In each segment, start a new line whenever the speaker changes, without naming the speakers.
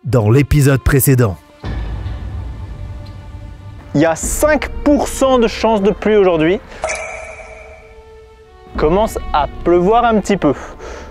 dans l'épisode précédent.
Il y a 5% de chance de pluie aujourd'hui. Commence à pleuvoir un petit peu.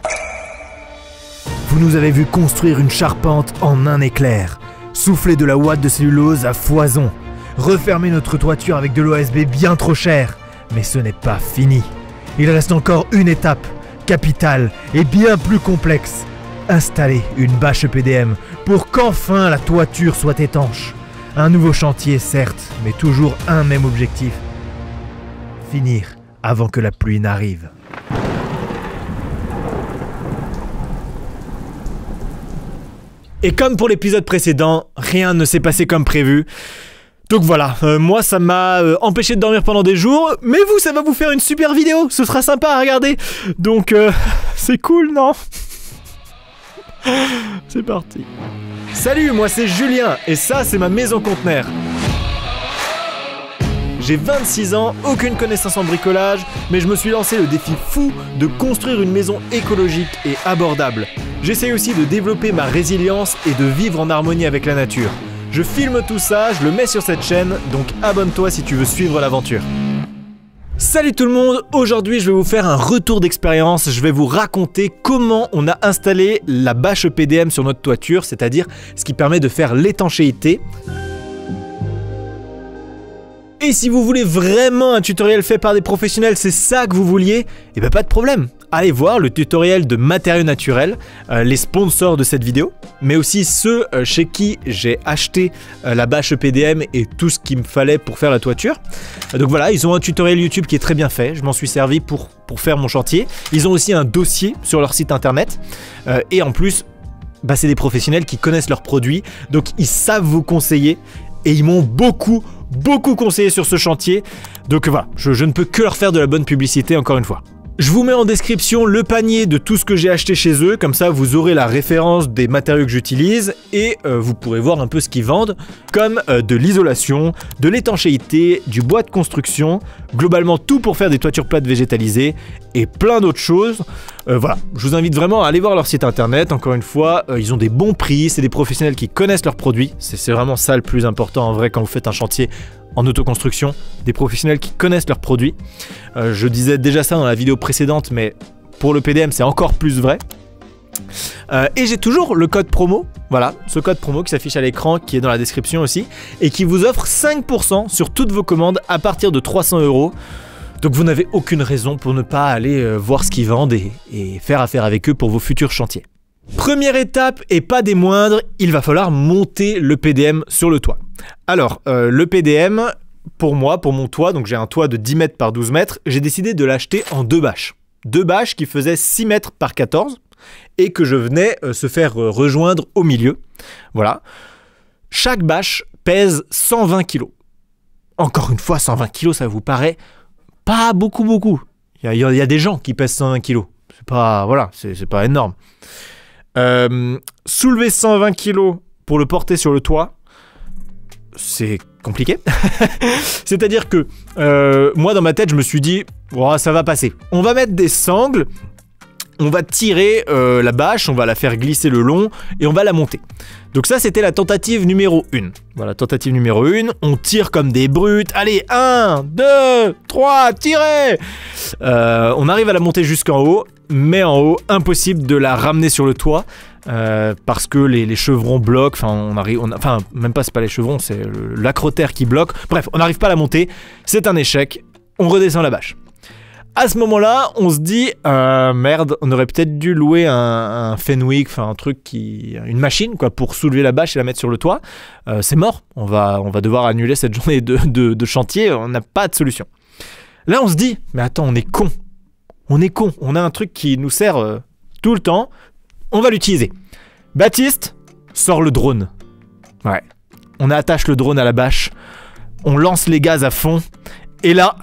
Vous nous avez vu construire une charpente en un éclair, souffler de la ouate de cellulose à foison, refermer notre toiture avec de l'OSB bien trop cher. Mais ce n'est pas fini. Il reste encore une étape, capitale et bien plus complexe. Installer une bâche EPDM pour qu'enfin la toiture soit étanche. Un nouveau chantier certes, mais toujours un même objectif. Finir avant que la pluie n'arrive. Et comme pour l'épisode précédent, rien ne s'est passé comme prévu. Donc voilà, moi ça m'a empêché de dormir pendant des jours, mais vous, ça va vous faire une super vidéo, ce sera sympa à regarder. Donc c'est cool, non? C'est parti. Salut, moi c'est Julien, et ça c'est ma maison conteneur. J'ai 26 ans, aucune connaissance en bricolage, mais je me suis lancé le défi fou de construire une maison écologique et abordable. J'essaie aussi de développer ma résilience et de vivre en harmonie avec la nature. Je filme tout ça, je le mets sur cette chaîne, donc abonne-toi si tu veux suivre l'aventure. Salut tout le monde, aujourd'hui je vais vous faire un retour d'expérience, je vais vous raconter comment on a installé la bâche EPDM sur notre toiture, c'est-à-dire ce qui permet de faire l'étanchéité. Et si vous voulez vraiment un tutoriel fait par des professionnels, c'est ça que vous vouliez, et bien pas de problème. Allez voir le tutoriel de Matériaux Naturels, les sponsors de cette vidéo, mais aussi ceux chez qui j'ai acheté la bâche EPDM et tout ce qu'il me fallait pour faire la toiture. Donc voilà, ils ont un tutoriel YouTube qui est très bien fait, je m'en suis servi pour faire mon chantier. Ils ont aussi un dossier sur leur site internet, et en plus, bah, c'est des professionnels qui connaissent leurs produits, donc ils savent vous conseiller, et ils m'ont beaucoup conseillé sur ce chantier. Donc voilà, je ne peux que leur faire de la bonne publicité encore une fois. Je vous mets en description le panier de tout ce que j'ai acheté chez eux, comme ça vous aurez la référence des matériaux que j'utilise et vous pourrez voir un peu ce qu'ils vendent, comme de l'isolation, de l'étanchéité, du bois de construction, globalement tout pour faire des toitures plates végétalisées et plein d'autres choses. Voilà, je vous invite vraiment à aller voir leur site internet, encore une fois, ils ont des bons prix, c'est des professionnels qui connaissent leurs produits, c'est vraiment ça le plus important en vrai quand vous faites un chantier en autoconstruction, des professionnels qui connaissent leurs produits. Je disais déjà ça dans la vidéo précédente, mais pour le PDM c'est encore plus vrai. Et j'ai toujours le code promo, voilà, ce code promo qui s'affiche à l'écran, qui est dans la description aussi, et qui vous offre 5% sur toutes vos commandes à partir de 300 €. Donc vous n'avez aucune raison pour ne pas aller voir ce qu'ils vendent et faire affaire avec eux pour vos futurs chantiers. Première étape, et pas des moindres, il va falloir monter le PDM sur le toit. Alors, le PDM, pour moi, pour mon toit, donc j'ai un toit de 10 mètres par 12 mètres, j'ai décidé de l'acheter en deux bâches. Deux bâches qui faisaient 6 mètres par 14 et que je venais se faire rejoindre au milieu. Voilà. Chaque bâche pèse 120 kg. Encore une fois, 120 kg, ça vous paraît pas beaucoup. Il y a des gens qui pèsent 120 kg. C'est pas, voilà, c'est pas énorme. Soulever 120 kg pour le porter sur le toit, c'est compliqué. C'est-à-dire que moi dans ma tête je me suis dit oh, ça va passer, on va mettre des sangles, on va tirer la bâche, on va la faire glisser le long et on va la monter. Donc ça c'était la tentative numéro 1. Voilà, tentative numéro 1, on tire comme des brutes, allez 1, 2, 3, tirez. On arrive à la monter jusqu'en haut, mais en haut, impossible de la ramener sur le toit parce que les chevrons bloquent, enfin même pas c'est pas les chevrons, c'est l'acrotère qui bloque, bref, on n'arrive pas à la monter, c'est un échec, on redescend la bâche. À ce moment-là, on se dit merde, on aurait peut-être dû louer un Fenwick, enfin un truc une machine quoi, pour soulever la bâche et la mettre sur le toit. C'est mort, on va devoir annuler cette journée de chantier, on n'a pas de solution. Là, on se dit mais attends, on est con, on a un truc qui nous sert tout le temps, on va l'utiliser. Baptiste sort le drone. Ouais, on attache le drone à la bâche, on lance les gaz à fond et là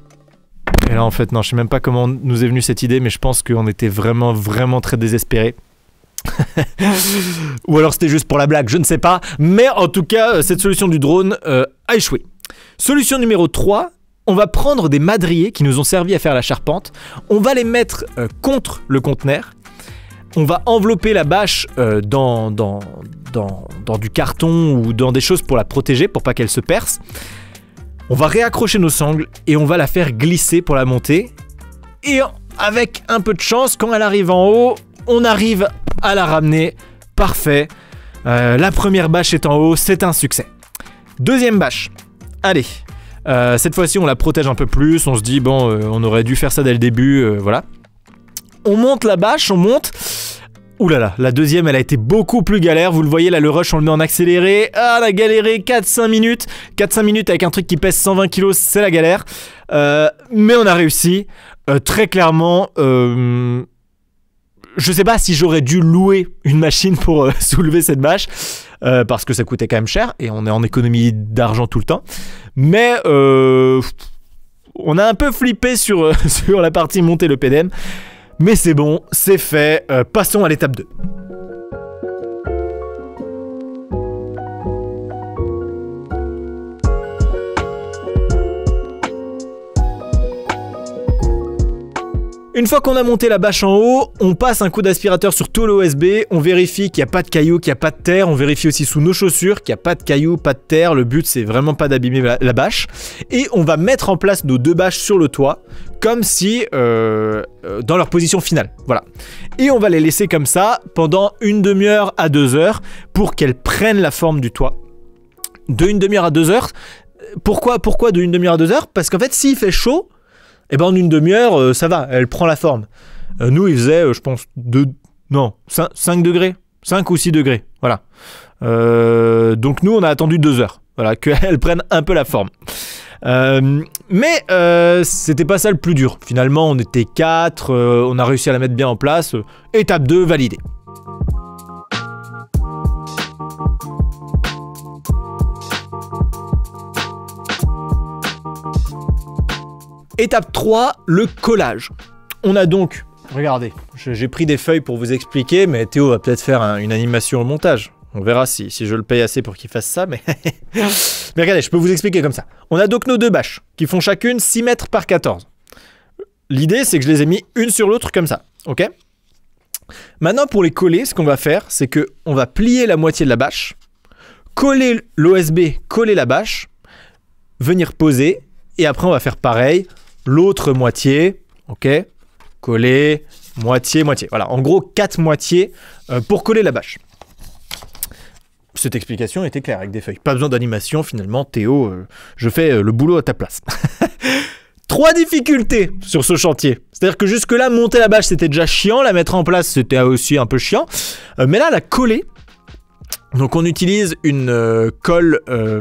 en fait non, je sais même pas comment nous est venue cette idée, mais je pense qu'on était vraiment très désespérés. Ou alors c'était juste pour la blague, je ne sais pas, mais en tout cas cette solution du drone a échoué. Solution numéro 3, on va prendre des madriers qui nous ont servi à faire la charpente, on va les mettre contre le conteneur on va envelopper la bâche dans du carton ou dans des choses pour la protéger, pour pas qu'elle se perce. On va réaccrocher nos sangles et on va la faire glisser pour la monter. Et avec un peu de chance, quand elle arrive en haut, on arrive à la ramener. Parfait. La première bâche est en haut, c'est un succès. Deuxième bâche. Allez. Cette fois-ci, on la protège un peu plus. On se dit, bon, on aurait dû faire ça dès le début. Voilà. On monte la bâche, on monte. Ouh là là, la deuxième, elle a été beaucoup plus galère. Vous le voyez, là, le rush, on le met en accéléré. Ah, on a galéré 4-5 minutes. 4-5 minutes avec un truc qui pèse 120 kg, c'est la galère. Mais on a réussi. Très clairement, je sais pas si j'aurais dû louer une machine pour soulever cette bâche. Parce que ça coûtait quand même cher. Et on est en économie d'argent tout le temps. Mais on a un peu flippé sur la partie monter le PDM. Mais c'est bon, c'est fait. Passons à l'étape 2. Une fois qu'on a monté la bâche en haut, on passe un coup d'aspirateur sur tout l'OSB, on vérifie qu'il n'y a pas de cailloux, qu'il n'y a pas de terre, on vérifie aussi sous nos chaussures qu'il n'y a pas de cailloux, pas de terre, le but c'est vraiment pas d'abîmer la bâche. Et on va mettre en place nos deux bâches sur le toit, comme si dans leur position finale, voilà. Et on va les laisser comme ça pendant une demi-heure à 2 heures pour qu'elles prennent la forme du toit. De une demi-heure à 2 heures, pourquoi de une demi-heure à 2 heures? Parce qu'en fait s'il fait chaud, et ben en une demi-heure, ça va, elle prend la forme. Nous, il faisait, je pense, 5 degrés. 5 ou 6 degrés, voilà. Donc nous, on a attendu 2 heures, voilà, qu'elle prenne un peu la forme. Mais c'était pas ça le plus dur. Finalement, on était 4, on a réussi à la mettre bien en place. Étape 2, validée. Étape 3, le collage. On a donc, regardez, j'ai pris des feuilles pour vous expliquer, mais Théo va peut-être faire une animation au montage. On verra si je le paye assez pour qu'il fasse ça, mais... mais regardez, je peux vous expliquer comme ça. On a donc nos deux bâches, qui font chacune 6 mètres par 14. L'idée, c'est que je les ai mis une sur l'autre comme ça, ok? Maintenant, pour les coller, ce qu'on va faire, c'est qu'on va plier la moitié de la bâche, coller l'OSB, coller la bâche, venir poser, et après on va faire pareil, l'autre moitié, ok, coller, moitié, moitié. Voilà, en gros 4 moitiés pour coller la bâche. Cette explication était claire avec des feuilles. Pas besoin d'animation finalement, Théo, je fais le boulot à ta place. 3 difficultés sur ce chantier. C'est-à-dire que jusque là, monter la bâche c'était déjà chiant, la mettre en place c'était aussi un peu chiant. Mais là, la coller, donc on utilise une colle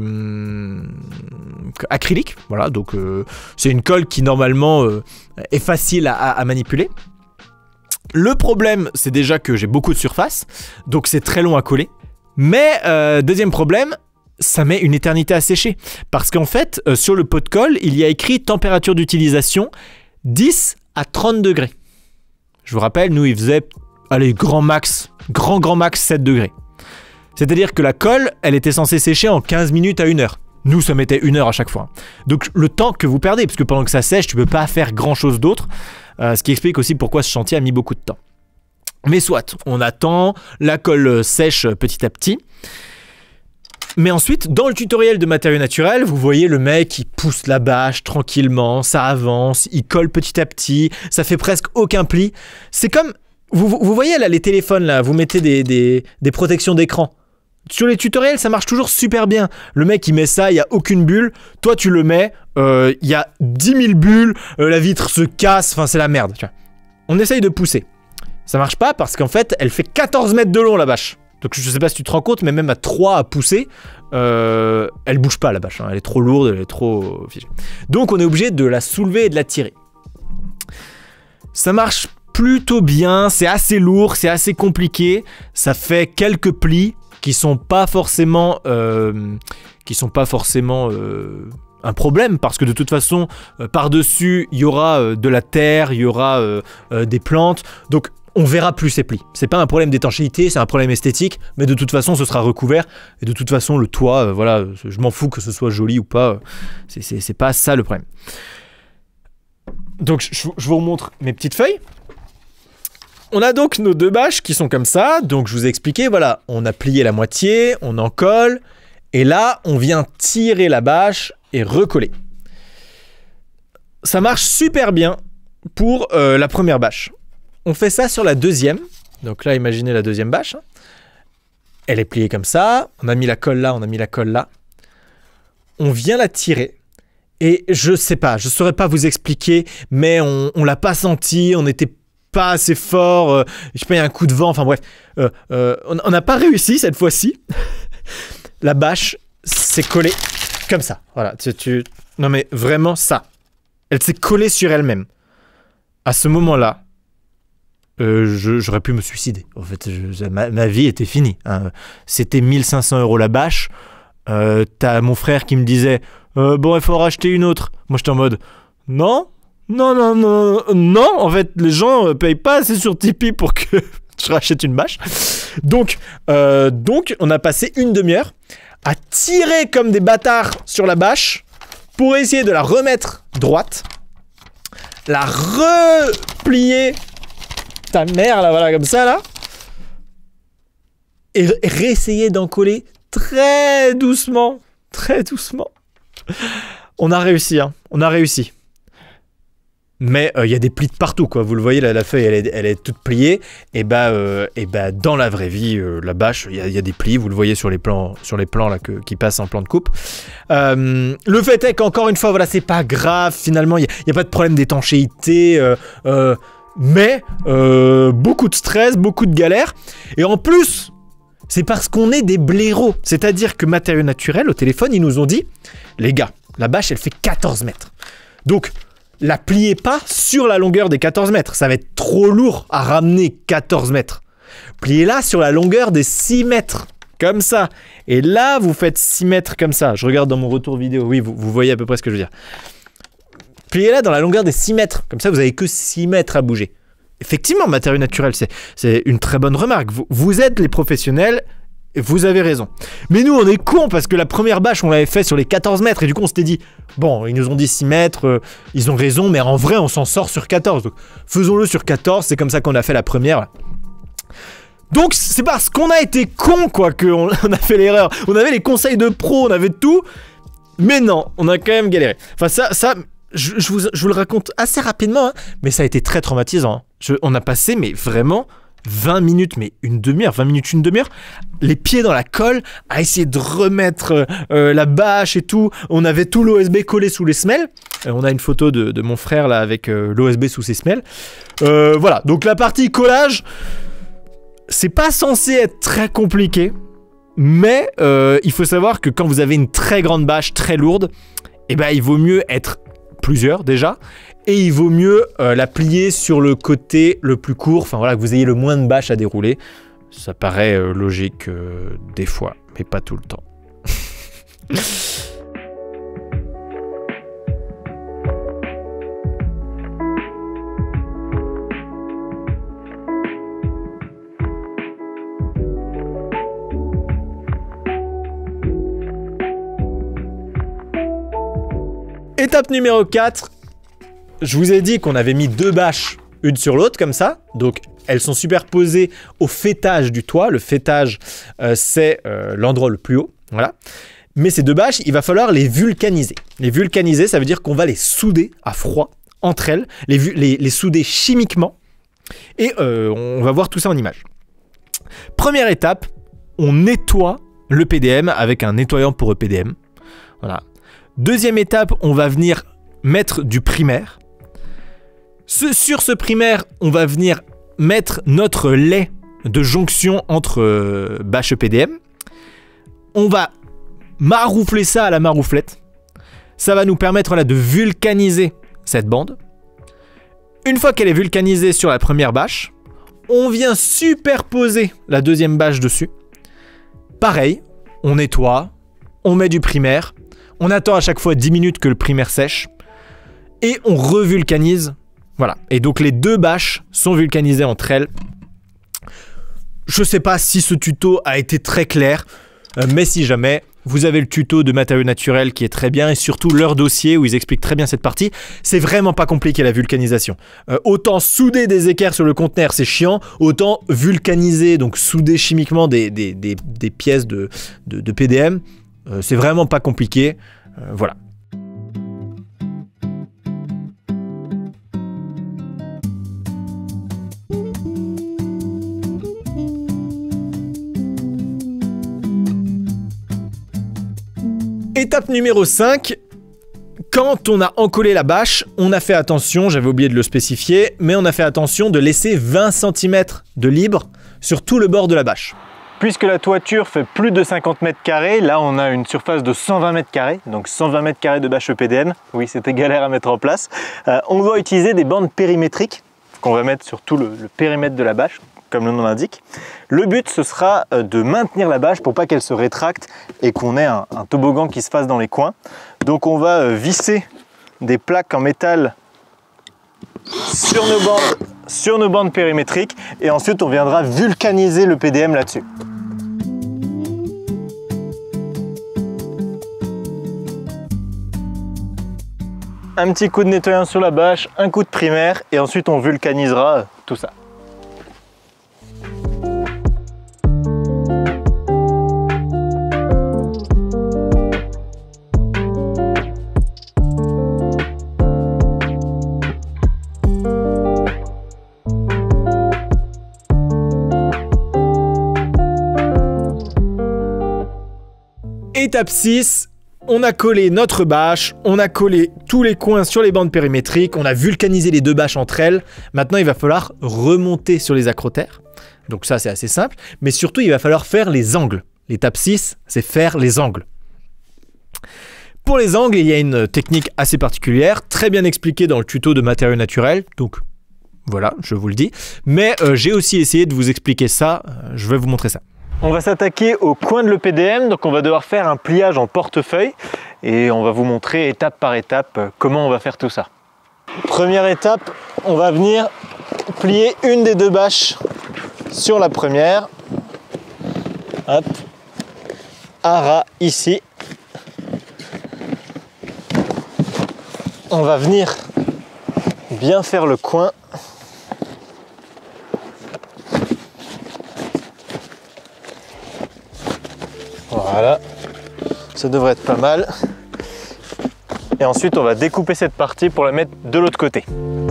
acrylique, voilà, donc c'est une colle qui normalement est facile à manipuler. Le problème, c'est déjà que j'ai beaucoup de surface, donc c'est très long à coller. Mais deuxième problème, ça met une éternité à sécher. Parce qu'en fait, sur le pot de colle, il y a écrit température d'utilisation 10 à 30 degrés. Je vous rappelle, nous, il faisait, allez, grand max 7 degrés. C'est-à-dire que la colle, elle était censée sécher en 15 minutes à 1 heure. Nous, ça mettait 1 heure à chaque fois. Donc, le temps que vous perdez, parce que pendant que ça sèche, tu peux pas faire grand-chose d'autre. Ce qui explique aussi pourquoi ce chantier a mis beaucoup de temps. Mais soit, on attend, la colle sèche petit à petit. Mais ensuite, dans le tutoriel de matériaux naturels, vous voyez le mec, il pousse la bâche tranquillement, ça avance, il colle petit à petit, ça fait presque aucun pli. C'est comme, vous voyez là les téléphones, là, vous mettez des protections d'écran. Sur les tutoriels, ça marche toujours super bien. Le mec, il met ça, il n'y a aucune bulle. Toi, tu le mets, il y a 10 000 bulles, la vitre se casse, enfin, c'est la merde. Tu vois. On essaye de pousser. Ça marche pas parce qu'en fait, elle fait 14 mètres de long, la bâche. Donc, je sais pas si tu te rends compte, mais même à 3 à pousser, elle bouge pas, la bâche. Hein. Elle est trop lourde, elle est trop figée. Donc, on est obligé de la soulever et de la tirer. Ça marche plutôt bien, c'est assez lourd, c'est assez compliqué. Ça fait quelques plis qui sont pas forcément un problème, parce que de toute façon par-dessus il y aura de la terre, il y aura des plantes, donc on verra plus ces plis. C'est pas un problème d'étanchéité, c'est un problème esthétique, mais de toute façon ce sera recouvert, et de toute façon le toit, voilà, je m'en fous que ce soit joli ou pas, c'est pas ça le problème. Donc je vous remontre mes petites feuilles. On a donc nos deux bâches qui sont comme ça. Donc je vous ai expliqué, voilà, on a plié la moitié, on en colle. Et là, on vient tirer la bâche et recoller. Ça marche super bien pour la première bâche. On fait ça sur la deuxième. Donc là, imaginez la deuxième bâche. Elle est pliée comme ça. On a mis la colle là, on a mis la colle là. On vient la tirer. Et je sais pas, je saurais pas vous expliquer, mais on l'a pas senti, on n'était pas assez fort, je sais pas, il y a un coup de vent, enfin bref. On n'a pas réussi cette fois-ci. La bâche s'est collée comme ça. Voilà, non mais vraiment ça. Elle s'est collée sur elle-même. À ce moment-là, j'aurais pu me suicider. En fait, ma vie était finie. Hein. C'était 1 500 € la bâche. T'as mon frère qui me disait bon, il faut en racheter une autre. Moi, j'étais en mode non. En fait, les gens payent pas assez sur Tipeee pour que je rachète une bâche. Donc, on a passé une demi-heure à tirer comme des bâtards sur la bâche pour essayer de la remettre droite, la replier ta mère là, voilà, comme ça là, et réessayer d'en coller très doucement. On a réussi, hein. On a réussi. Mais il y a des plis de partout, quoi. Vous le voyez, la feuille, elle est toute pliée. Et dans la vraie vie, la bâche, il y a des plis. Vous le voyez sur les plans là qui passent en plan de coupe. Le fait est qu'encore une fois, voilà, c'est pas grave. Finalement, il y a pas de problème d'étanchéité. Mais beaucoup de stress, beaucoup de galères. Et en plus, c'est parce qu'on est des blaireaux. C'est-à-dire que Matériaux Naturels, au téléphone, ils nous ont dit les gars, la bâche, elle fait 14 mètres. Donc, la pliez pas sur la longueur des 14 mètres. Ça va être trop lourd à ramener 14 mètres. Pliez-la sur la longueur des 6 mètres. Comme ça. Et là, vous faites 6 mètres comme ça. Je regarde dans mon retour vidéo. Oui, vous voyez à peu près ce que je veux dire. Pliez-la dans la longueur des 6 mètres. Comme ça, vous n'avez que 6 mètres à bouger. Effectivement, Matériaux Naturels, c'est une très bonne remarque. Vous êtes les professionnels. Vous avez raison. Mais nous, on est cons parce que la première bâche, on l'avait fait sur les 14 mètres. Et du coup, on s'était dit, bon, ils nous ont dit 6 mètres, ils ont raison, mais en vrai, on s'en sort sur 14. Donc, faisons-le sur 14, c'est comme ça qu'on a fait la première. Donc, c'est parce qu'on a été cons, quoi, qu'on a fait l'erreur. On avait les conseils de pro, on avait tout. Mais non, on a quand même galéré. Enfin, ça je vous le raconte assez rapidement, hein, mais ça a été très traumatisant. Hein. On a passé, mais vraiment... 20 minutes, mais une demi-heure, 20 minutes, une demi-heure, les pieds dans la colle, à essayer de remettre la bâche et tout. On avait tout l'OSB collé sous les semelles. On a une photo de mon frère là avec l'OSB sous ses semelles. Voilà, donc la partie collage, c'est pas censé être très compliqué, mais il faut savoir que quand vous avez une très grande bâche, très lourde, eh ben, il vaut mieux être plusieurs déjà. Et il vaut mieux la plier sur le côté le plus court, enfin voilà, que vous ayez le moins de bâches à dérouler. Ça paraît logique des fois, mais pas tout le temps. Étape numéro 4. Je vous ai dit qu'on avait mis 2 bâches une sur l'autre comme ça, donc elles sont superposées au faîtage du toit. Le faîtage, c'est l'endroit le plus haut, voilà. Mais ces 2 bâches, il va falloir les vulcaniser. Les vulcaniser, ça veut dire qu'on va les souder à froid entre elles, les souder chimiquement, et on va voir tout ça en image. Première étape, on nettoie le PDM avec un nettoyant pour EPDM. Voilà. Deuxième étape, on va venir mettre du primaire. Sur ce primaire, on va venir mettre notre lait de jonction entre bâche EPDM. On va maroufler ça à la marouflette. Ça va nous permettre là, de vulcaniser cette bande. Une fois qu'elle est vulcanisée sur la première bâche, on vient superposer la deuxième bâche dessus. Pareil, on nettoie, on met du primaire, on attend à chaque fois 10 minutes que le primaire sèche et on revulcanise. Voilà, et donc les 2 bâches sont vulcanisées entre elles. Je sais pas si ce tuto a été très clair, mais si jamais, Vous avez le tuto de matériaux naturels qui est très bien et surtout leur dossier où ils expliquent très bien cette partie. C'est vraiment pas compliqué la vulcanisation. Autant souder des équerres sur le conteneur c'est chiant, autant vulcaniser, donc souder chimiquement des pièces de PDM, c'est vraiment pas compliqué. Voilà. Étape numéro 5, quand on a encollé la bâche, on a fait attention, j'avais oublié de le spécifier, mais on a fait attention de laisser 20 cm de libre sur tout le bord de la bâche.
Puisque la toiture fait plus de 50 m², là on a une surface de 120 m², donc 120 m² de bâche EPDM, oui c'était galère à mettre en place. On va utiliser des bandes périmétriques qu'on va mettre sur tout le périmètre de la bâche, comme le nom l'indique. Le but ce sera de maintenir la bâche pour pas qu'elle se rétracte et qu'on ait un toboggan qui se fasse dans les coins. Donc on va visser des plaques en métal sur nos bandes périmétriques et ensuite on viendra vulcaniser le PDM là-dessus. Un petit coup de nettoyant sur la bâche, un coup de primaire et ensuite on vulcanisera tout ça.
Étape 6, on a collé notre bâche, on a collé tous les coins sur les bandes périmétriques, on a vulcanisé les deux bâches entre elles. Maintenant, il va falloir remonter sur les acrotères. Donc ça, c'est assez simple. Mais surtout, il va falloir faire les angles. L'étape 6, c'est faire les angles. Pour les angles, il y a une technique assez particulière, très bien expliquée dans le tuto de matériaux naturels. Donc voilà, je vous le dis. Mais j'ai aussi essayé de vous expliquer ça. Je vais vous montrer ça.
On va s'attaquer au coin de l'EPDM, donc on va devoir faire un pliage en portefeuille et on va vous montrer étape par étape comment on va faire tout ça. Première étape, on va venir plier une des deux bâches sur la première. Hop, à ras ici. On va venir bien faire le coin. Voilà, ça devrait être pas mal. Et ensuite, on va découper cette partie pour la mettre de l'autre côté.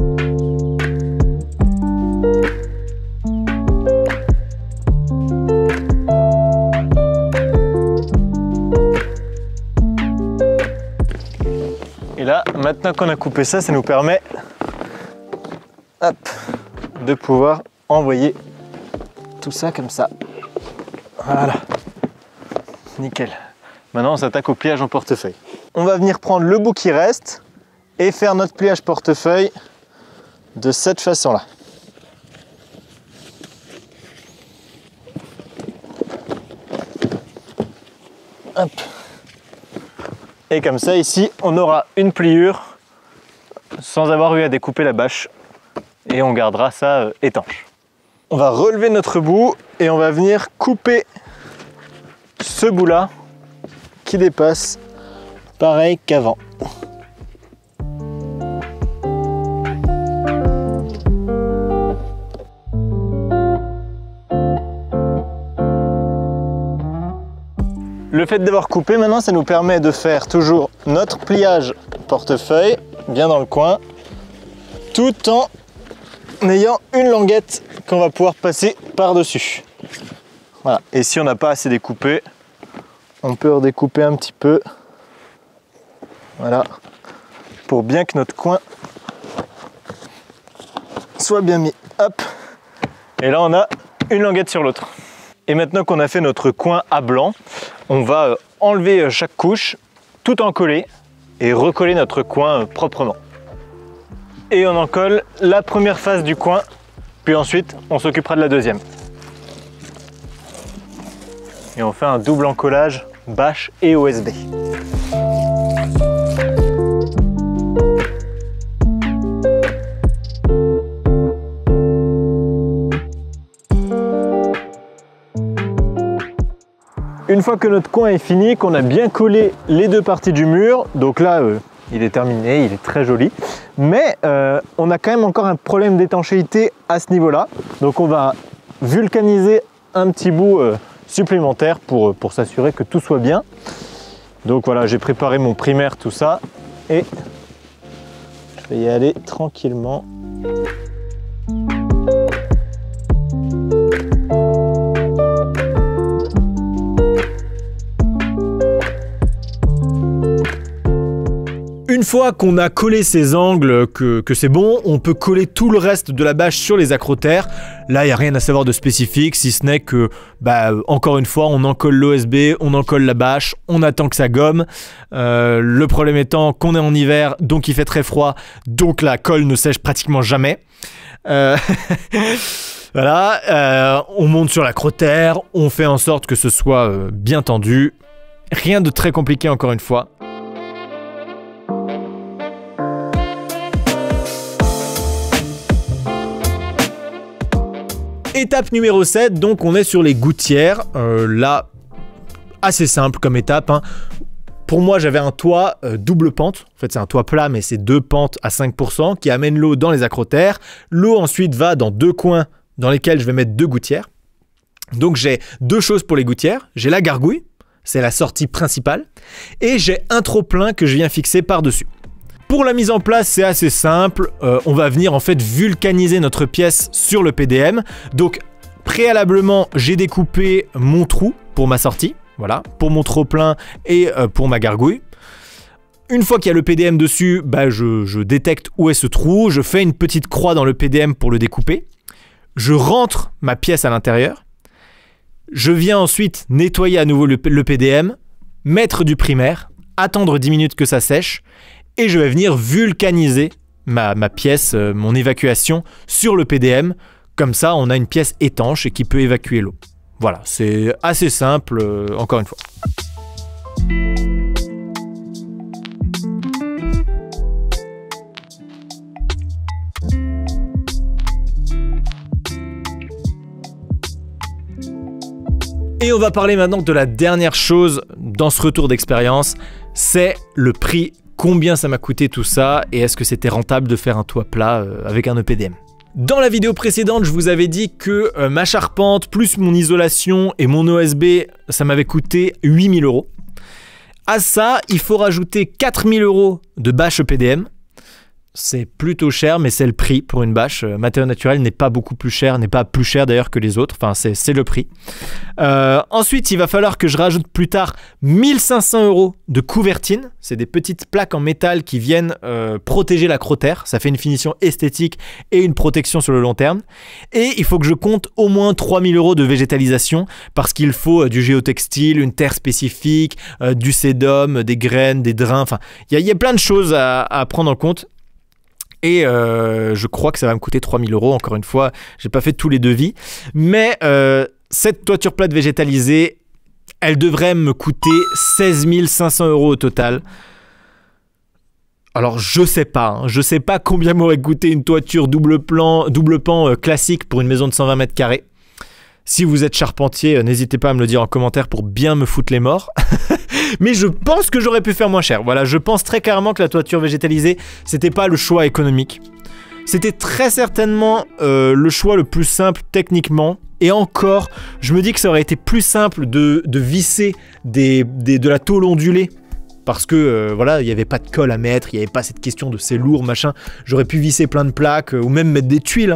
Et là, maintenant qu'on a coupé ça, ça nous permet de pouvoir envoyer tout ça comme ça. Voilà. Nickel. Maintenant, on s'attaque au pliage en portefeuille. On va venir prendre le bout qui reste et faire notre pliage portefeuille de cette façon-là. Hop. Et comme ça, ici, on aura une pliure sans avoir eu à découper la bâche et on gardera ça étanche. On va relever notre bout et on va venir couper ce bout là qui dépasse pareil qu'avant. Le fait d'avoir coupé maintenant, ça nous permet de faire toujours notre pliage portefeuille bien dans le coin tout en ayant une languette qu'on va pouvoir passer par dessus. Voilà. Et si on n'a pas assez découpé, on peut redécouper un petit peu. Voilà. Pour bien que notre coin soit bien mis. Hop. Et là, on a une languette sur l'autre. Et maintenant qu'on a fait notre coin à blanc, on va enlever chaque couche, tout en coller et recoller notre coin proprement. Et on en colle la première face du coin, puis ensuite, on s'occupera de la deuxième. Et on fait un double encollage bâche et OSB. Une une fois que notre coin est fini, qu'on a bien collé les deux parties du mur, donc là il est terminé, il est très joli, mais on a quand même encore un problème d'étanchéité à ce niveau-là, donc on va vulcaniser un petit bout supplémentaire pour s'assurer que tout soit bien. Donc voilà, j'ai préparé mon primaire, tout ça, et je vais y aller tranquillement.
Une fois qu'on a collé ces angles, que c'est bon, on peut coller tout le reste de la bâche sur les accrotaires. Là, il n'y a rien à savoir de spécifique, si ce n'est que, encore une fois, on encolle l'OSB, on encolle la bâche, on attend que ça gomme. Le problème étant qu'on est en hiver, donc il fait très froid, donc la colle ne sèche pratiquement jamais. Voilà, on monte sur l'accrotaire, on fait en sorte que ce soit bien tendu. Rien de très compliqué encore une fois. Étape numéro 7, donc on est sur les gouttières. Là, assez simple comme étape, hein. Pour moi, j'avais un toit double pente. En fait, c'est un toit plat, mais c'est deux pentes à 5% qui amènent l'eau dans les accrotaires. L'eau ensuite va dans deux coins dans lesquels je vais mettre deux gouttières. Donc j'ai deux choses pour les gouttières. J'ai la gargouille, c'est la sortie principale, et j'ai un trop-plein que je viens fixer par-dessus. Pour la mise en place, c'est assez simple. On va venir en fait vulcaniser notre pièce sur le PDM. Donc préalablement, j'ai découpé mon trou pour ma sortie, voilà, pour mon trop-plein et pour ma gargouille. Une fois qu'il y a le PDM dessus, je détecte où est ce trou, je fais une petite croix dans le PDM pour le découper. Je rentre ma pièce à l'intérieur. Je viens ensuite nettoyer à nouveau le PDM, mettre du primaire, attendre 10 minutes que ça sèche. Et je vais venir vulcaniser ma pièce, mon évacuation sur le PDM. Comme ça, on a une pièce étanche et qui peut évacuer l'eau. Voilà, c'est assez simple, encore une fois. Et on va parler maintenant de la dernière chose dans ce retour d'expérience, c'est le prix. Combien ça m'a coûté tout ça et est-ce que c'était rentable de faire un toit plat avec un EPDM? Dans la vidéo précédente, je vous avais dit que ma charpente, plus mon isolation et mon OSB, ça m'avait coûté 8 000 €. À ça, il faut rajouter 4 000 € de bâche EPDM. C'est plutôt cher, mais c'est le prix pour une bâche. Matériau naturel n'est pas beaucoup plus cher, n'est pas plus cher d'ailleurs que les autres. Enfin, c'est le prix. Ensuite, il va falloir que je rajoute plus tard 1 500 € de couvertine. C'est des petites plaques en métal qui viennent protéger l'accrotaire. Ça fait une finition esthétique et une protection sur le long terme. Et il faut que je compte au moins 3 000 € de végétalisation parce qu'il faut du géotextile, une terre spécifique, du sédum, des graines, des drains. Enfin, il y a plein de choses à prendre en compte. Et je crois que ça va me coûter 3 000 €. Encore une fois, j'ai pas fait tous les devis. Mais cette toiture plate végétalisée, elle devrait me coûter 16 500 € au total. Alors je sais pas combien m'aurait coûté une toiture double pan classique pour une maison de 120 mètres carrés. Si vous êtes charpentier, n'hésitez pas à me le dire en commentaire pour bien me foutre les morts. Mais je pense que j'aurais pu faire moins cher. Voilà, je pense très clairement que la toiture végétalisée, c'était pas le choix économique. C'était très certainement le choix le plus simple techniquement. Et encore, je me dis que ça aurait été plus simple de visser de la tôle ondulée. Parce que voilà, il n'y avait pas de colle à mettre, il n'y avait pas cette question de c'est lourd, machin. J'aurais pu visser plein de plaques ou même mettre des tuiles.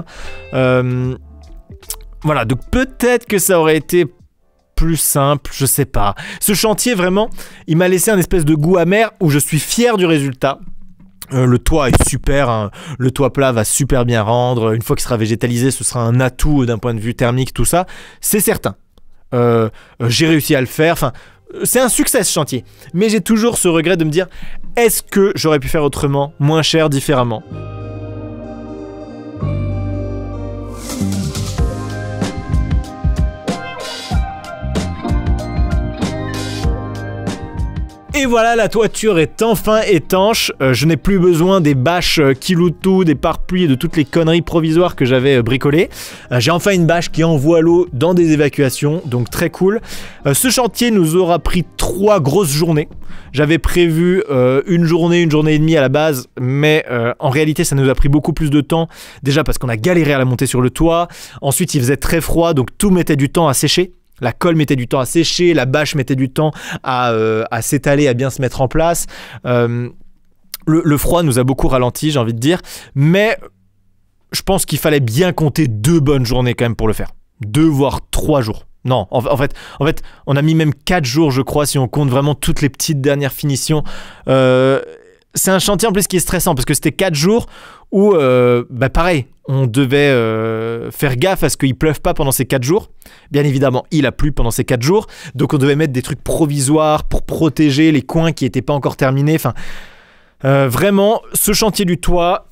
Voilà, donc peut-être que ça aurait été plus simple, je sais pas. Ce chantier, vraiment, il m'a laissé un espèce de goût amer où je suis fier du résultat. Le toit est super, hein. Le toit plat va super bien rendre. Une fois qu'il sera végétalisé, ce sera un atout d'un point de vue thermique, tout ça. C'est certain. J'ai réussi à le faire. Enfin, c'est un succès ce chantier. Mais j'ai toujours ce regret de me dire, est-ce que j'aurais pu faire autrement, moins cher, différemment ? Et voilà, la toiture est enfin étanche. Je n'ai plus besoin des bâches Kiloutou, des pare-pluies et de toutes les conneries provisoires que j'avais bricolées. J'ai enfin une bâche qui envoie l'eau dans des évacuations, donc très cool. Ce chantier nous aura pris 3 grosses journées. J'avais prévu une journée et demie à la base, mais en réalité ça nous a pris beaucoup plus de temps. Déjà parce qu'on a galéré à la monter sur le toit. Ensuite il faisait très froid, donc tout mettait du temps à sécher. La colle mettait du temps à sécher, la bâche mettait du temps à s'étaler, à bien se mettre en place. Le froid nous a beaucoup ralenti, j'ai envie de dire. Mais je pense qu'il fallait bien compter 2 bonnes journées quand même pour le faire. 2 voire 3 jours. Non, en fait, on a mis même 4 jours, je crois, si on compte vraiment toutes les petites dernières finitions. C'est un chantier en plus qui est stressant parce que c'était 4 jours où, pareil, on devait faire gaffe à ce qu'il pleuve pas pendant ces 4 jours. Bien évidemment, il a plu pendant ces 4 jours, donc on devait mettre des trucs provisoires pour protéger les coins qui n'étaient pas encore terminés. Enfin, vraiment, ce chantier du toit,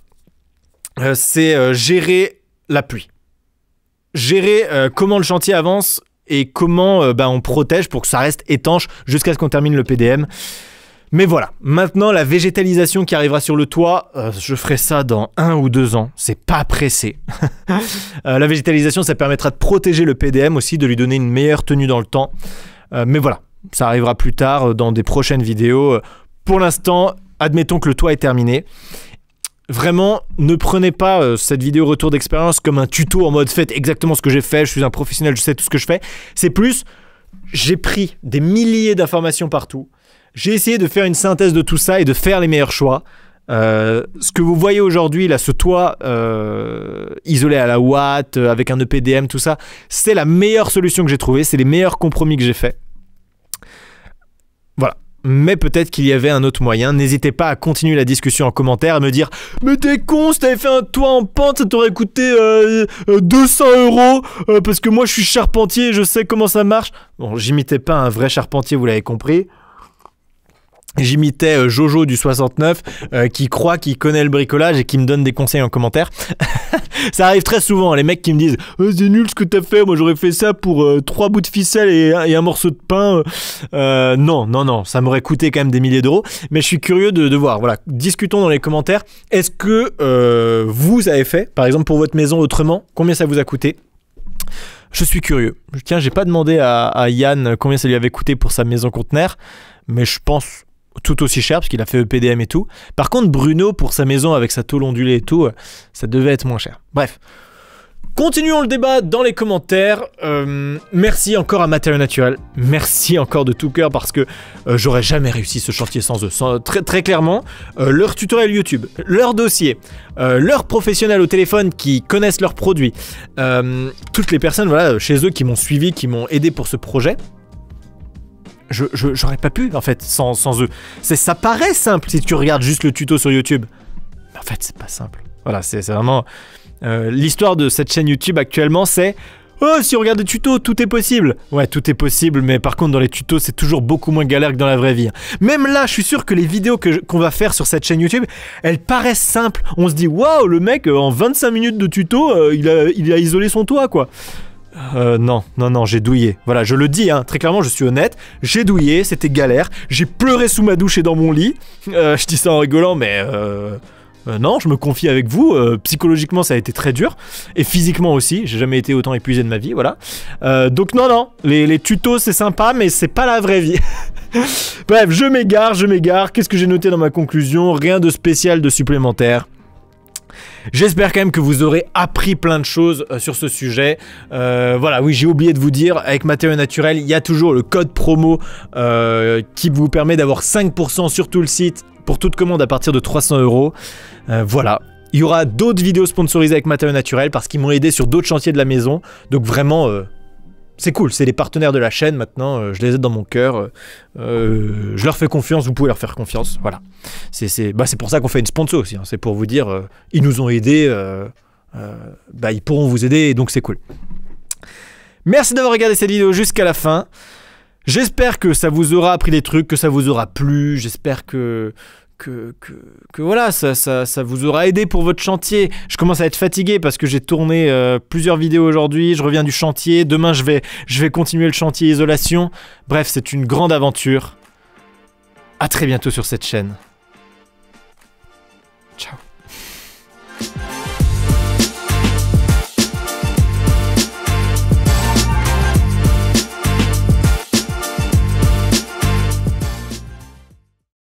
c'est gérer la pluie. Gérer comment le chantier avance et comment on protège pour que ça reste étanche jusqu'à ce qu'on termine le PDM. Mais voilà, maintenant la végétalisation qui arrivera sur le toit, je ferai ça dans 1 ou 2 ans, c'est pas pressé. La végétalisation, ça permettra de protéger le PDM aussi, de lui donner une meilleure tenue dans le temps. Mais voilà, ça arrivera plus tard dans des prochaines vidéos. Pour l'instant, admettons que le toit est terminé. Vraiment, ne prenez pas cette vidéo retour d'expérience comme un tuto en mode faites exactement ce que j'ai fait, je suis un professionnel, je sais tout ce que je fais. C'est plus, j'ai pris des milliers d'informations partout. J'ai essayé de faire une synthèse de tout ça et de faire les meilleurs choix. Ce que vous voyez aujourd'hui, là, ce toit isolé à la ouate, avec un EPDM, tout ça, c'est la meilleure solution que j'ai trouvée, c'est les meilleurs compromis que j'ai faits. Voilà. Mais peut-être qu'il y avait un autre moyen. N'hésitez pas à continuer la discussion en commentaire, à me dire « Mais t'es con, si t'avais fait un toit en pente, ça t'aurait coûté 200 € parce que moi je suis charpentier et je sais comment ça marche. » Bon, j'imitais pas un vrai charpentier, vous l'avez compris. J'imitais Jojo du 69 qui croit qu'il connaît le bricolage et qui me donne des conseils en commentaire. Ça arrive très souvent, les mecs qui me disent oh, c'est nul ce que t'as fait, moi j'aurais fait ça pour 3 bouts de ficelle et un morceau de pain. Non, ça m'aurait coûté quand même des milliers d'euros. Mais je suis curieux de voir, voilà, discutons dans les commentaires. Est-ce que vous avez fait, par exemple pour votre maison autrement, combien ça vous a coûté ? Je suis curieux. Tiens, j'ai pas demandé à Yann combien ça lui avait coûté pour sa maison conteneur, mais je pense tout aussi cher parce qu'il a fait EPDM et tout. Par contre, Bruno, pour sa maison avec sa tôle ondulée et tout, ça devait être moins cher. Bref. Continuons le débat dans les commentaires. Merci encore à Matériaux Naturels. Merci encore de tout cœur parce que j'aurais jamais réussi ce chantier sans eux. Très clairement, leur tutoriel YouTube, leur dossier, leurs professionnels au téléphone qui connaissent leurs produits, toutes les personnes voilà, chez eux qui m'ont suivi, qui m'ont aidé pour ce projet. J'aurais pas pu en fait sans eux. Ça paraît simple si tu regardes juste le tuto sur YouTube. Mais en fait c'est pas simple. Voilà, c'est vraiment... l'histoire de cette chaîne YouTube actuellement c'est... Oh, si on regarde des tutos, tout est possible. Ouais, tout est possible, mais par contre dans les tutos c'est toujours beaucoup moins galère que dans la vraie vie. Même là, je suis sûr que les vidéos qu'on va faire sur cette chaîne YouTube, elles paraissent simples. On se dit, waouh, le mec en 25 minutes de tuto, il a isolé son toit quoi. Non, j'ai douillé. Voilà, je le dis, hein, très clairement, je suis honnête. J'ai douillé, c'était galère. J'ai pleuré sous ma douche et dans mon lit. Je dis ça en rigolant, mais non, je me confie avec vous. Psychologiquement, ça a été très dur. Et physiquement aussi. J'ai jamais été autant épuisé de ma vie, voilà. Donc non, les tutos, c'est sympa, mais c'est pas la vraie vie. Bref, je m'égare. Qu'est-ce que j'ai noté dans ma conclusion? Rien de spécial, de supplémentaire. J'espère quand même que vous aurez appris plein de choses sur ce sujet. Voilà, oui, j'ai oublié de vous dire, avec Matériaux Naturels, il y a toujours le code promo qui vous permet d'avoir 5% sur tout le site pour toute commande à partir de 300 €. Voilà. Il y aura d'autres vidéos sponsorisées avec Matériaux Naturels parce qu'ils m'ont aidé sur d'autres chantiers de la maison. Donc vraiment... c'est cool, c'est les partenaires de la chaîne maintenant, je les aide dans mon cœur, je leur fais confiance, vous pouvez leur faire confiance, voilà. C'est pour ça qu'on fait une sponsor aussi, hein. C'est pour vous dire, ils nous ont aidés, ils pourront vous aider, et donc c'est cool. Merci d'avoir regardé cette vidéo jusqu'à la fin, j'espère que ça vous aura appris des trucs, que ça vous aura plu, j'espère que voilà, ça vous aura aidé pour votre chantier. Je commence à être fatigué parce que j'ai tourné plusieurs vidéos aujourd'hui, je reviens du chantier, demain je vais continuer le chantier isolation. Bref, c'est une grande aventure. à très bientôt sur cette chaîne. Ciao.